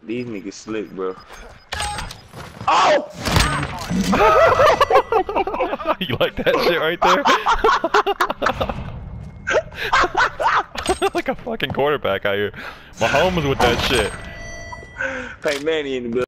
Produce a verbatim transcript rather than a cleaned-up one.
These niggas slick, bro. Oh! You like that shit right there? Like a fucking quarterback out here. Mahomes with that shit. Peyton Manning in the building.